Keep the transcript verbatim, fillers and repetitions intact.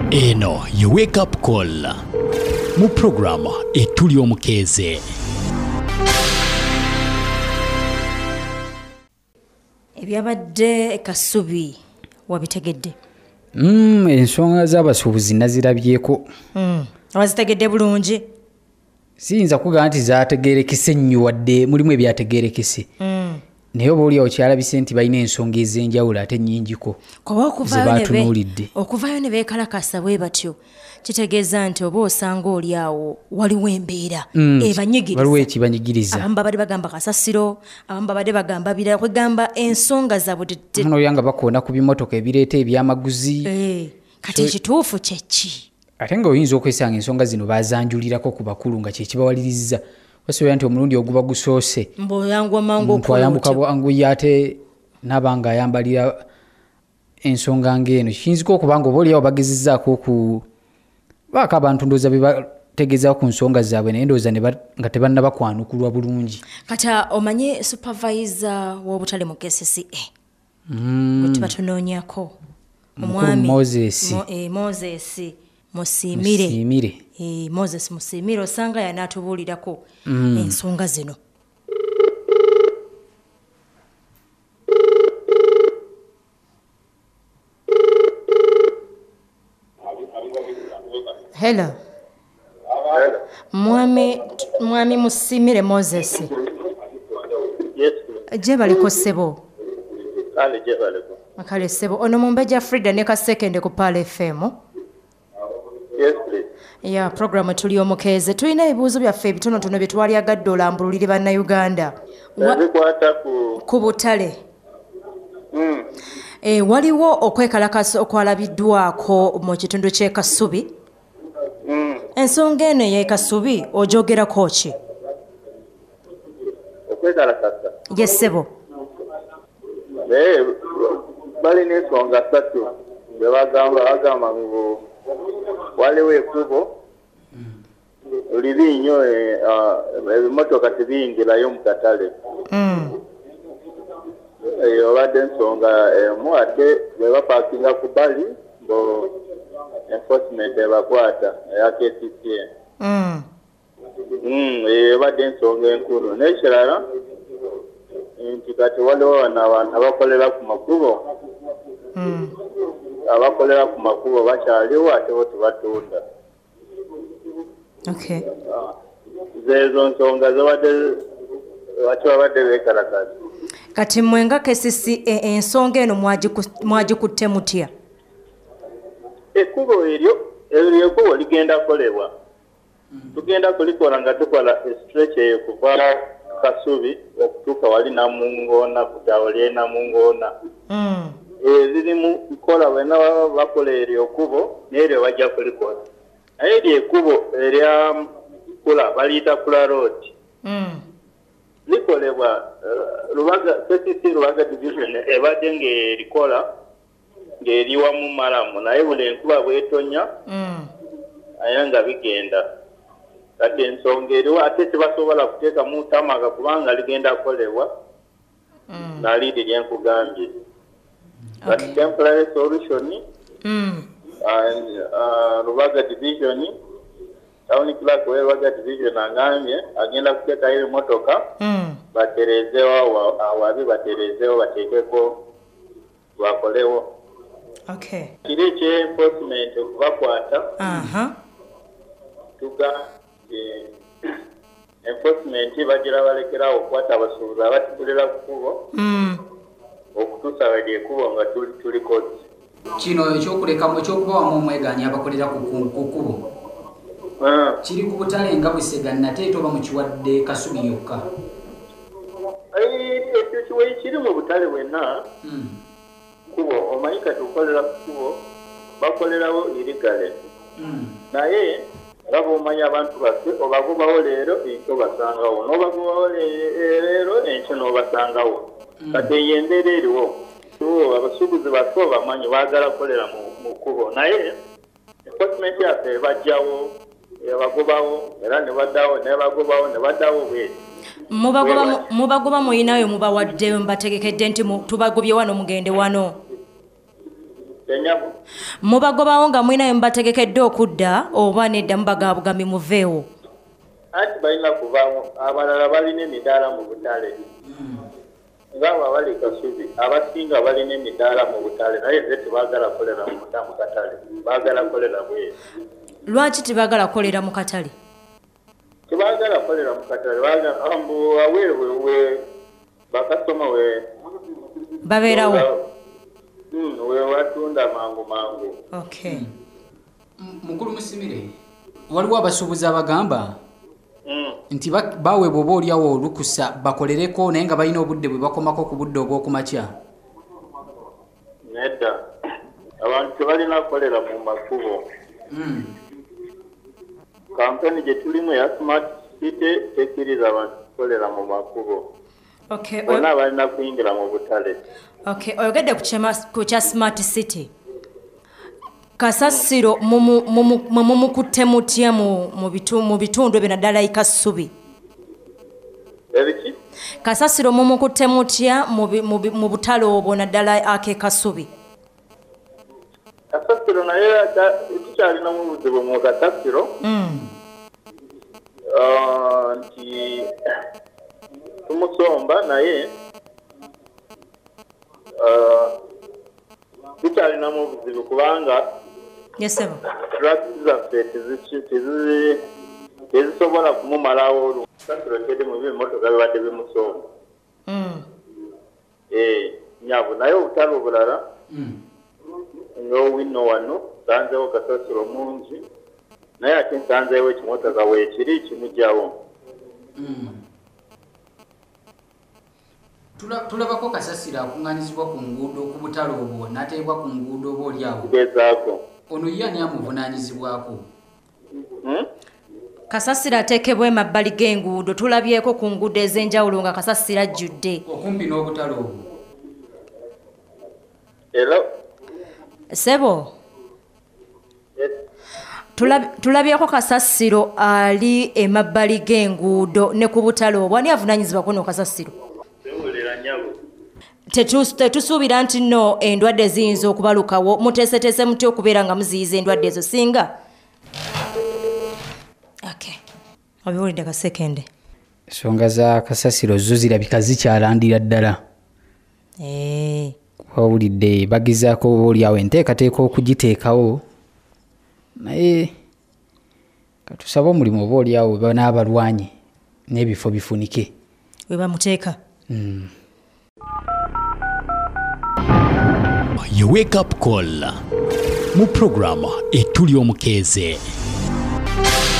Eno ye wake up call mu programa etuli omukeeze. Ebyabadde Kasubi wabitegedde? Mm, ensonga z'abasuubuzi nazirabyeko. Mm. Abazitegedde bulungi? Siyinza kugamba nti zaategeerekese nnyo wadde mulimu ebyategeerekese. Mm. Naye oba oli okyalabise nti balina ensonga ez'enjawulo ate nnyingiko. Okuvaayo ne beekalakasa bwe batyo kitegeeza nti oba osanga oli awo waliwo embeera mm. ebanyigiriza. Waliwo ekibanyigiriza. Abamu babadde bagamba kasasiro, abamu babadde bagamba birala, kwegamba ensonga zaabwe. Muno oyanga bakoona ku bimotoka ebireeta ebyamaguzi. Eh, kati ekituufu so, kyeki? Ate nga oyinza okwesanga ensonga zino baazanjulirako ku bakulu nga kyekibawaliriza. Wasobola nti omulundi oguba gusoose mboyangwa mangu omuntu ayambuka bwangu yate nabanga ayambalira ensonga ng'eno. Kiyinzika okuba nga oba oliawo bagezezzaako ku baako abantu ndowooza be bategezaako ku nsonga zaabwe naye ndowooza nga tebannaba kwanukulwa bulungi. Kata omanye supervisor w'obutale mu K C C A mm. gwe tuba tunoonyako omwami Moses Mo, eh, Moses Musimire. Musimire. Eh, Moses Musimire osanga yanatubuulirako mm. ensonga zino. Hello. Mwami Mwami Musimire Moses. Yes. Je baliko sebo. Kale je baliko. Akale sebo. Ono mumbeja Frida ne ka second ku Pale F M. Yes, please. Ya program tuli omukeeze. Tulina ebibuuzo byaffe ebitonotono bye twali agadde olambululire bannayuganda. Bikwata ku ku butale. Mm. Eh, waliwo okwekalakasa okwalabiddwako mu kitundu ky'e Kasubi. Mm. Ensonga eno y'e Kasubi ojogerako ki? Okwekalakasa. Yes, sebo. Eh, balina ensonga ssatu bye bagamba bagamba ngu waliwo ekkubo libi nnyo ebimotoka tebiyingirayo mu katale. Mm. Obadde ensonga emu ate bwe bapaakinga ku bbali mbu enforcement ebakwata eya K C C A. Mm. Mm, ebadde ensonga enkulu. N'ekirala nti kati waliwo wano abantu abakolera ku makubo. Mm. Abakolera ku makubo bakyaliwo ate bo tebatunda. Okay. Zezo nsonga zabadde lwaki babadde beekalakasa. Kati mwenga K C C A ensonga eno mwagikutte mutya? Ekkubo eryo eryo ekkubo ligenda kolebwa. Tugenda kulikola nga tukola stretch eyo kuva Kasubi okutuuka wali Namungoona kutawali Namungoona. Mm. Ziri mu kola wena bakola eryo ekkubo n'eryo bajja kulikola. Naye eryo ekkubo erya kula baliyita Kula Road. Mm. Likolebwa uh, Lubaga K C C Lubaga division ebadde ng'erikola ng'eriwa mu Malamu naye buli enkuba bwetonya Mm. naye nga bigenda. Kati ensonga eriwo ate tebasobola kuteeka mu tamaga kubanga ligenda kukolebwa. Mm. Naliri lyenkugambye. Okay. But temporary solution Mm. and uh, Lubaga division Town Clerk we Lubaga division angambye agenda kuteeka ile motoka. Mm. Baterezewo awabi baterezewo bateekeko bakolewo. Okay. Kiri kye enforcement okubakwata. Aha. Tuga enforcement bagira balekerawo okukwata abasuubuzi abatikulira ku kkubo. Mm. Okutuusa bali ekkubo nga tuli kodi. Kino ekyokulekamu ekyokuba wamu omwegaanya abakolera ku kkubo. Kiri ku butale nga Busega nate toba mu kiwadde Kasubi yokka. Ekyo kiwayi kiri mu butale bwenna. Mm. Kubo omanyi kati okolera ku kkubo bakolerawo irigale. Mm. Naye nga bw'omanyi abantu baffe obagobawo leero enkyo basangawo n'obagobawo leero enkyo n'obasangawo. Kati eyo embeera eriwo. Abasuubuzi baffe bamanyi baagala kukolera mu kkubo naye enforcement yaffe bajjawo bagobawo era ne baddawo ne bagobawo ne baddawo bwe. Mubagoba mubagoba muyinayo mubawadde mbategekedde nti tubagobye wano mugende wano. Kenyabo. Mubagobawo nga mwinayo mubategekedde okudda oba nedda mubagabugambi muveewo. Anti balina kuvaamu abalala balina emidaala mu butale. Ngabo abali Kasubi abasinga balina emidaala mu butale naye ze tebaagala kolera mu katale. Baagala kolera bweru. Lwaki tebaagala kolera mu katale? Tebaagala kolera mu katale. Baagala ambu aweewe we bakasoma we babeerawo. Mm, we watunda mangu mangu. Okay. Mukulu Musimire, waliwo abasuubuzi abagamba Mm. nti baweebwa oba olyawo olukusa bakolereko naye nga balina obudde bwe bakomako ku budde obw'okumakya. Nedda. Abantu tebalina kukolera mu makubo. Mm. Kampeni gye tulimu ya Smart City tekkiriza abantu kukolera mu makubo. Okay. Bonna balina kuyingira mu butale. Okay, oyogedde ku kyema- ku kya Smart City. Kasasiro mumukutte mutya mu mu bitu- mu bitundu ebyo naddala i Kasubi. Ebiki? Kasasiro mumukutte mutya mu bi- mu bi- mu butale obwo naddala ake Kasubi. Kasasiro naye ata- tukyalina mu buzibu mu Kasasiro. Mm. Ah, nti tumusomba naye ah, tukyalina mu buzibu kubanga Yesebo. traffic zaffe tezi- tezi- tezisobola kumumalawo olu. Kasasiro teri mu bimotoka bibadde bimusomba. Mm. Eh, nyabo naye obutale obulala Mm. ng'owino wano nsanzeewo kasasiro mungi naye ate nsanzeewo ekimotoka weekiri kimugyawo. Mm. Tula- tulabako kasasiro akuŋŋaanyizibwa ku nguudo ku butale obwo n'ateebwa ku nguudo oba olyawo. Kugezaako. Ono ye ani amuvunaanyizibwako? Hmm? Kasasiro ateekebwa emabbali g'enguudo tulabyeko ku nguudo ez'enjawulo nga kasasiro ajjudde. Okumpi n'obutale obwo. Era Sebo. yes, Tulab- tulabyeko kasasiro ali emabbali g'enguudo ne ku butale obwo ani avunaanyizibwako no kasasiro. siwulira nyabo. Tetus- tetusuubira nti nno endwadde ziyinza okubalukawo muteeseteese mutya okubeera nga muziyiza endwadde ezo singa. Okay. Obiwulidde kasekende. Ensonga za kasasiro zo zirabika zikyalandira ddala. Eh. Wawulidde bagezaako oba olyawo enteekateeka okugiteekawo naye katusabe omulimu oba olyawo we banaabalwanye n'ebifo bifunike. We bamuteeka. Ye wake up call mu program etuli omukeeze.